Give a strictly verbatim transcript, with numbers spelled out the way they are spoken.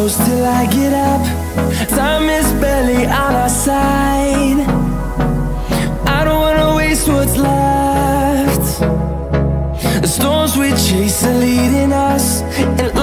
close till I get up. Time is barely on our side. I don't wanna waste what's left. The storms we chase are leading us, and